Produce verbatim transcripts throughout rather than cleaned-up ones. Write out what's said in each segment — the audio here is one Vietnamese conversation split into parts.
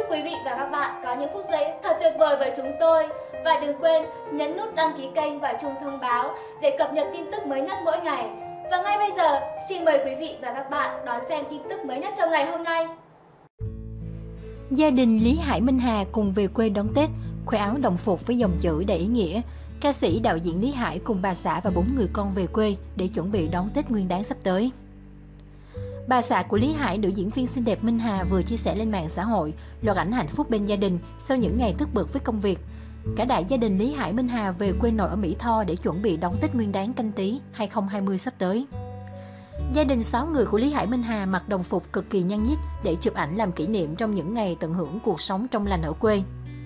quý vị và các bạn có những phút giây thật tuyệt vời với chúng tôi. Và đừng quên nhấn nút đăng ký kênh và chuông thông báo để cập nhật tin tức mới nhất mỗi ngày. Và ngay bây giờ, xin mời quý vị và các bạn đón xem tin tức mới nhất trong ngày hôm nay. Gia đình Lý Hải Minh Hà cùng về quê đón Tết, khoe áo đồng phục với dòng chữ đầy ý nghĩa. Ca sĩ đạo diễn Lý Hải cùng bà xã và bốn người con về quê để chuẩn bị đón Tết Nguyên đán sắp tới. Bà xã của Lý Hải, nữ diễn viên xinh đẹp Minh Hà vừa chia sẻ lên mạng xã hội loạt ảnh hạnh phúc bên gia đình sau những ngày tức bực với công việc. Cả đại gia đình Lý Hải Minh Hà về quê nội ở Mỹ Tho để chuẩn bị đón Tết Nguyên đán Canh Tý hai không hai không sắp tới. Gia đình sáu người của Lý Hải Minh Hà mặc đồng phục cực kỳ nhăn nhít để chụp ảnh làm kỷ niệm trong những ngày tận hưởng cuộc sống trong lành ở quê.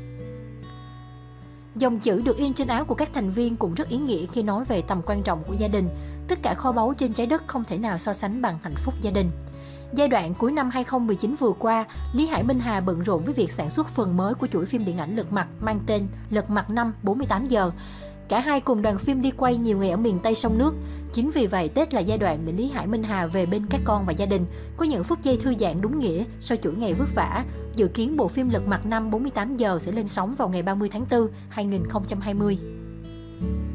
Dòng chữ được in trên áo của các thành viên cũng rất ý nghĩa khi nói về tầm quan trọng của gia đình. Tất cả kho báu trên trái đất không thể nào so sánh bằng hạnh phúc gia đình. Giai đoạn cuối năm hai không một chín vừa qua, Lý Hải Minh Hà bận rộn với việc sản xuất phần mới của chuỗi phim điện ảnh Lật Mặt mang tên Lật Mặt năm bốn mươi tám giờ. Cả hai cùng đoàn phim đi quay nhiều ngày ở miền Tây sông nước. Chính vì vậy, Tết là giai đoạn để Lý Hải Minh Hà về bên các con và gia đình, có những phút giây thư giãn đúng nghĩa sau chuỗi ngày vất vả. Dự kiến bộ phim Lật Mặt năm bốn mươi tám giờ sẽ lên sóng vào ngày ba mươi tháng tư hai nghìn không trăm hai mươi.